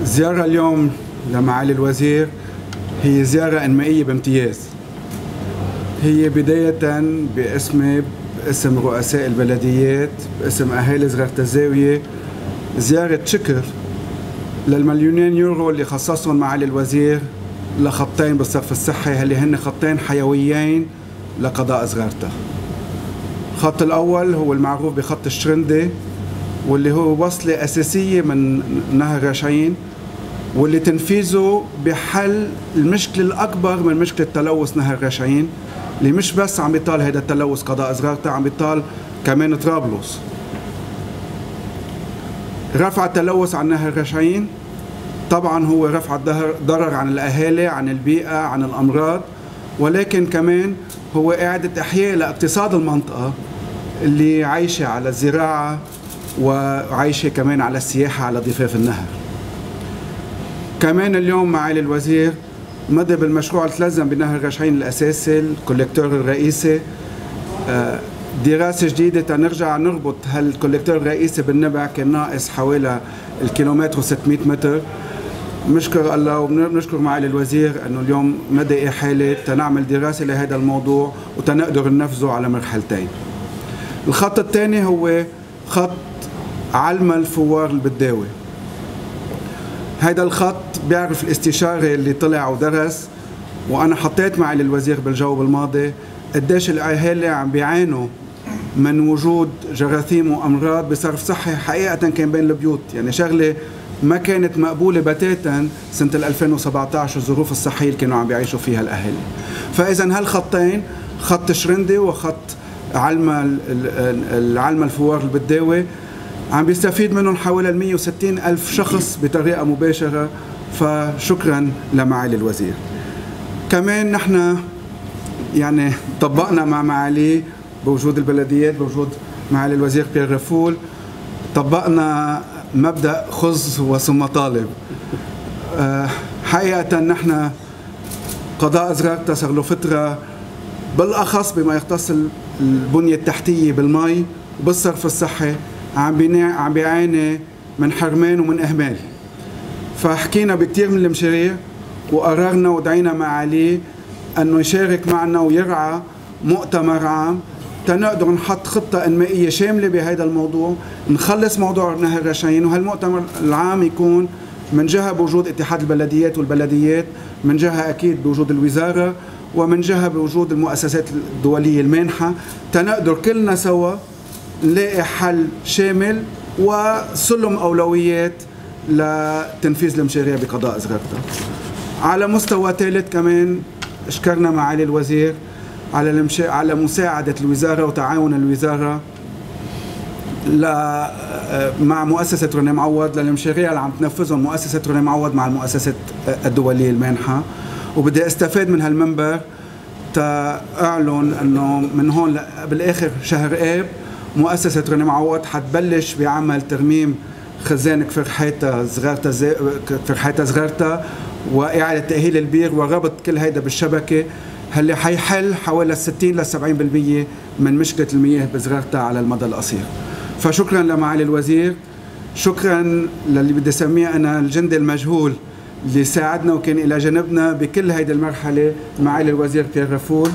زيارة اليوم لمعالي الوزير هي زيارة إنمائية بامتياز. هي بداية باسمي، باسم رؤساء البلديات، باسم أهالي صغيرة الزاوية، زيارة شكر للمليونين يورو اللي خصصهم معالي الوزير لخطين بالصرف الصحي، اللي هن خطين حيويين لقضاء صغيرته. الخط الأول هو المعروف بخط الشرندة، واللي هو وصلة أساسية من نهر رشعين، واللي تنفيذه بحل المشكلة الأكبر من مشكلة تلوث نهر رشعين، اللي مش بس عم بيطال هذا التلوث قضاء صغيرته، عم بيطال كمان طرابلس. رفع التلوث عن نهر رشعين طبعا هو رفع الضرر عن الأهالي، عن البيئة، عن الأمراض، ولكن كمان هو إعادة إحياء لاقتصاد المنطقة اللي عايشة على الزراعة وعايشة كمان على السياحة على ضفاف النهر. كمان اليوم معالي الوزير مضى بالمشروع اللي تلزم بنهر رشعين الأساسي، الكوليكتور الرئيسي، دراسة جديدة تنرجع نربط هالكوليكتور الرئيسي بالنبع، كان ناقص حوالي الكيلومتر و600 متر. بنشكر الله وبنشكر معالي الوزير انه اليوم مدى إحالة تنعمل دراسة لهذا الموضوع وتنقدر ننفذه على مرحلتين. الخط الثاني هو خط علمة الفوار البداوي. هذا الخط بيعرف الاستشاري اللي طلع ودرس، وانا حطيت معالي الوزير بالجواب الماضي قديش الاهالي عم بيعانوا من وجود جراثيم وامراض بصرف صحي حقيقه كان بين البيوت، يعني شغله ما كانت مقبوله بتاتا سنه 2017 الظروف الصحيه اللي كانوا عم بيعيشوا فيها الاهالي. فاذا هالخطين، خط شرندي وخط علمة الفوار البداوي، عم بيستفيد منهم حوالي 160 ألف شخص بطريقة مباشرة، فشكرا لمعالي الوزير. كمان نحن يعني طبقنا مع معالي بوجود البلديات، بوجود معالي الوزير بيير رفول، طبقنا مبدأ خذ وثم طالب. حقيقة نحن قضاء صغيرته صار له فترة بالأخص بما يختص البنية التحتية بالمي وبالصرف الصحي عم بيعاني من حرمان ومن إهمال. فحكينا بكتير من المشاريع وقررنا ودعينا معاليه أنه يشارك معنا ويرعى مؤتمر عام تنقدر نحط خطة إنمائية شاملة بهذا الموضوع، نخلص موضوع نهر رشعين. وهالمؤتمر العام يكون من جهة بوجود اتحاد البلديات والبلديات، من جهة أكيد بوجود الوزارة، ومن جهة بوجود المؤسسات الدولية المانحة، تنقدر كلنا سوا نلاقي حل شامل وسلم أولويات لتنفيذ المشاريع بقضاء صغيرته. على مستوى ثالث كمان شكرنا معالي الوزير على مساعدة الوزارة وتعاون الوزارة مع مؤسسة روني معوض للمشاريع اللي عم تنفذهم مؤسسة روني معوض مع المؤسسات الدولية المانحة. وبدي استفاد من هالمنبر تأعلن انه من هون بالاخر شهر آب مؤسسة روني معوض حتبلش بعمل ترميم خزان كفر حيتا صغيرتا وإعادة تأهيل البير وربط كل هيدا بالشبكة، اللي حيحل حوالي 60 ل 70% من مشكلة المياه بصغيرتا على المدى القصير. فشكرا لمعالي الوزير، شكرا للي بدي اسميه انا الجندي المجهول اللي ساعدنا وكان الى جانبنا بكل هيدي المرحلة، معالي الوزير بيير رفول.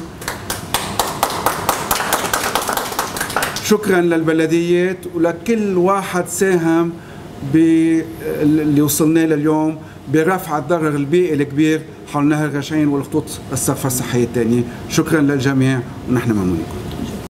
شكرا للبلديات ولكل واحد ساهم اللي وصلنا لليوم برفع الضرر البيئي الكبير حول نهر رشعين والخطوط الصرف الصحية الثانية. شكرا للجميع ونحن ممنونين.